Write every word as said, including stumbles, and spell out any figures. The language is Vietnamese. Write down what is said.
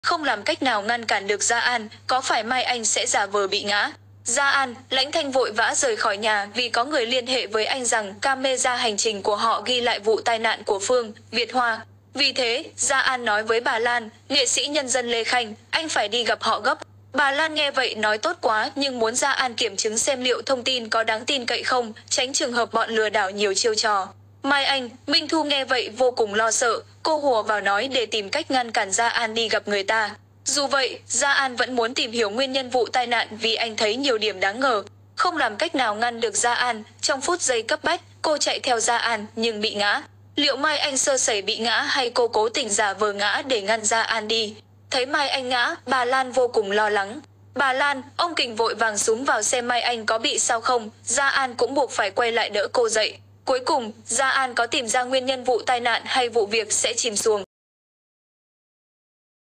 không làm cách nào ngăn cản được Gia An, có phải Mai Anh sẽ giả vờ bị ngã. Gia An, Lãnh Thanh vội vã rời khỏi nhà vì có người liên hệ với anh rằng camera hành trình của họ ghi lại vụ tai nạn của Phương, Việt Hoa. Vì thế, Gia An nói với bà Lan, nghệ sĩ nhân dân Lê Khanh, anh phải đi gặp họ gấp. Bà Lan nghe vậy nói tốt quá nhưng muốn Gia An kiểm chứng xem liệu thông tin có đáng tin cậy không, tránh trường hợp bọn lừa đảo nhiều chiêu trò. Mai Anh, Minh Thu nghe vậy vô cùng lo sợ, cô hùa vào nói để tìm cách ngăn cản Gia An đi gặp người ta. Dù vậy, Gia An vẫn muốn tìm hiểu nguyên nhân vụ tai nạn vì anh thấy nhiều điểm đáng ngờ. Không làm cách nào ngăn được Gia An, trong phút giây cấp bách, cô chạy theo Gia An nhưng bị ngã. Liệu Mai Anh sơ sẩy bị ngã hay cô cố tình giả vờ ngã để ngăn Gia An đi? Thấy Mai Anh ngã, bà Lan vô cùng lo lắng. Bà Lan, ông Kình vội vàng xuống vào xem Mai Anh có bị sao không, Gia An cũng buộc phải quay lại đỡ cô dậy. Cuối cùng, Gia An có tìm ra nguyên nhân vụ tai nạn hay vụ việc sẽ chìm xuồng.